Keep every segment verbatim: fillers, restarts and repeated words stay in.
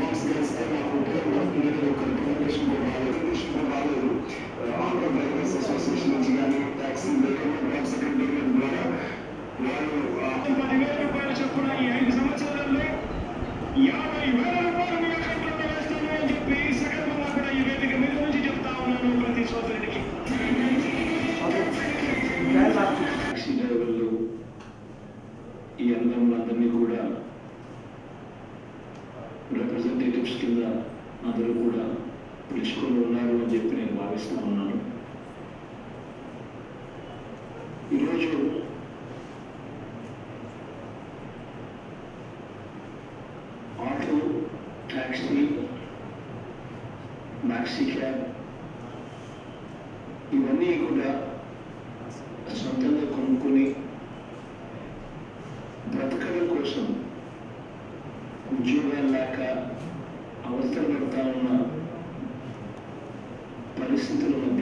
Marks కలిస్తే నాకు ఉపయోగపడుతుంది అనేది ఒక రికమెండేషన్ కూడా రాలేదు రికమెండేషన్ కూడా రాలేదు ఆటో డ్రైవర్స్ అసోసియేషన్ నుంచి కానీ ట్యాక్సీ డ్రైవర్ సెక్రటరీ ద్వారా వాళ్ళు పదివేల రూపాయలు చొప్పున ఈ ఐదు సంవత్సరాల్లో యాభై వేల రూపాయలు మీ అకౌంట్లో వేస్తాను అని చెప్పి సగర్వంగా కూడా ఈ వేదిక మీద నుంచి చెప్తా ఉన్నాను ప్రతి సోదరుడికి. టాక్సీ డ్రైవర్లు ఈ అందరినీ కూడా రిప్రజెంటేటివ్స్ కింద అందరూ కూడా పిలుచుకొని ఉన్నారు అని చెప్పి నేను భావిస్తూ ఉన్నాను. ఈరోజు ఆటో, ట్యాక్సీ, మ్యాక్సీ క్యాబ్ ఇవన్నీ కూడా సొంతంగా కొనుక్కొని బ్రతకడం కోసం ఉద్యోగాలు లేక అవసరం పడతా ఉన్న పరిస్థితుల మధ్య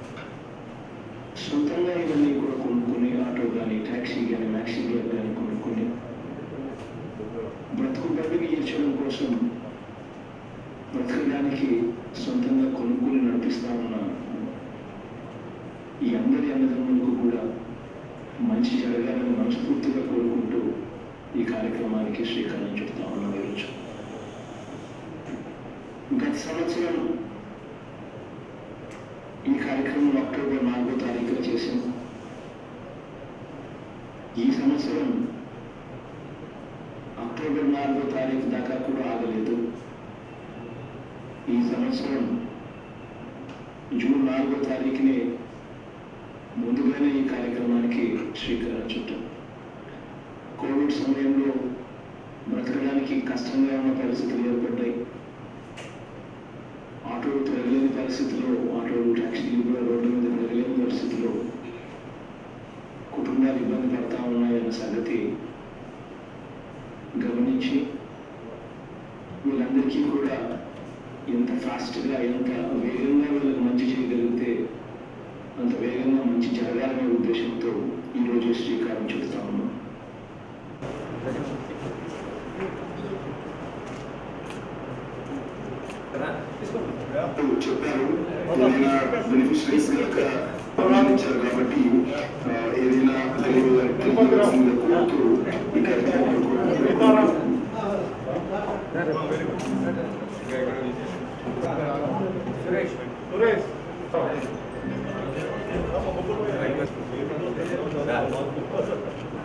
సొంతంగా ఇవన్నీ కూడా కొనుక్కొని ఆటో కానీ ట్యాక్సీ కానీ మ్యాక్సీ క్యాబ్ కానీ కొనుక్కొని బ్రతుకు బడికి ఇచ్చడం కోసం బ్రతకడానికి సొంతంగా కొనుక్కొని నడిపిస్తా ఉన్న ఈ అందరి అన్నదమ్ములకు కూడా మంచి జరగాలని మనస్ఫూర్తిగా కోరుకుంటూ ఈ కార్యక్రమానికి శ్రీకారం చుడతా ఉన్నాం. ఈరోజు గత సంవత్సరం ఈ కార్యక్రమం అక్టోబర్ నాలుగో తారీఖున చేసాం. ఈ సంవత్సరం అక్టోబర్ నాలుగో తారీఖు దాకా కూడా ఆగలేదు. ఈ సంవత్సరం జూన్ నాలుగో తారీఖునే ముందుగానే ఈ కార్యక్రమానికి శ్రీకారం చుట్టాం. కోవిడ్ సమయంలో బ్రతకడానికి కష్టంగా ఉన్న పరిస్థితులు ఏర్పడ్డాయి. ఆటోలు తిరగలేని పరిస్థితిలో, ఆటోలు ట్యాక్సీలు కూడా రోడ్ల మీద తిరగలేని పరిస్థితిలో కుటుంబాలు ఇబ్బంది పడతా ఉన్నాయన్న సంగతి గమనించి వీళ్ళందరికీ కూడా ఎంత ఫాస్ట్గా ఎంత వేగంగా వీళ్ళకి మంచి చేయగలిగితే అంత వేగంగా మంచి జరగాలనే ఉద్దేశంతో ఈరోజు శ్రీకారం చుడతా ఉన్నాం. చెప్పారు ఏదైనా బెనిఫిషరీస్ కనుక ప్రారంభించారు కాబట్టి ఏదైనా కోరుతూ ఈ కార్యక్రమం సురేష్